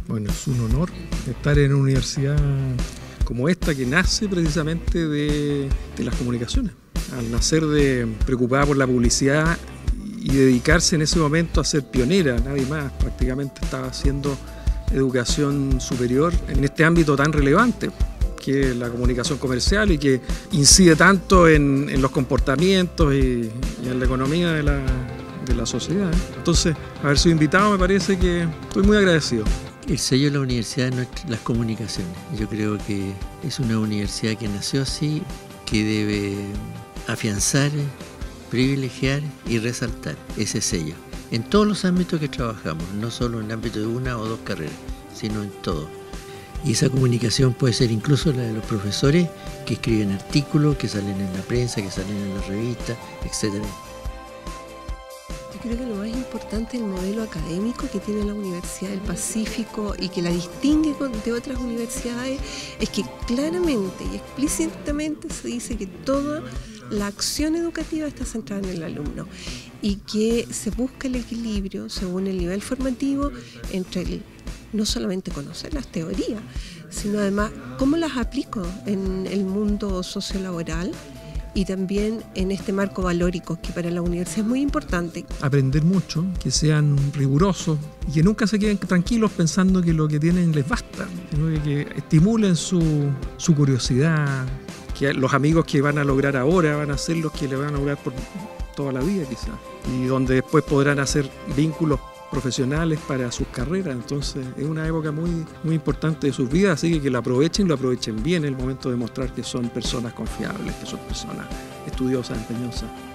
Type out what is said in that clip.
Bueno, es un honor estar en una universidad como esta que nace precisamente de las comunicaciones. Al nacer preocupada por la publicidad y dedicarse en ese momento a ser pionera, nadie más prácticamente estaba haciendo educación superior en este ámbito tan relevante que es la comunicación comercial y que incide tanto en los comportamientos y en la economía de la sociedad. Entonces, haber sido invitado me parece que estoy muy agradecido. El sello de la universidad es las comunicaciones. Yo creo que es una universidad que nació así, que debe afianzar, privilegiar y resaltar ese sello en todos los ámbitos que trabajamos, no solo en el ámbito de una o dos carreras, sino en todo. Y esa comunicación puede ser incluso la de los profesores que escriben artículos, que salen en la prensa, que salen en las revistas, etc. Yo creo que lo más importante del modelo académico que tiene la Universidad del Pacífico y que la distingue de otras universidades es que claramente y explícitamente se dice que toda la acción educativa está centrada en el alumno y que se busca el equilibrio según el nivel formativo entre no solamente conocer las teorías, sino además cómo las aplico en el mundo sociolaboral y también en este marco valórico que para la universidad es muy importante. Aprender mucho, que sean rigurosos y que nunca se queden tranquilos pensando que lo que tienen les basta, sino que estimulen su curiosidad, que los amigos que van a lograr ahora van a ser los que le van a lograr por toda la vida quizás, y donde después podrán hacer vínculos profesionales para sus carreras. Entonces es una época muy importante de sus vidas, así que lo aprovechen bien el momento de mostrar que son personas confiables, que son personas estudiosas, empeñosas.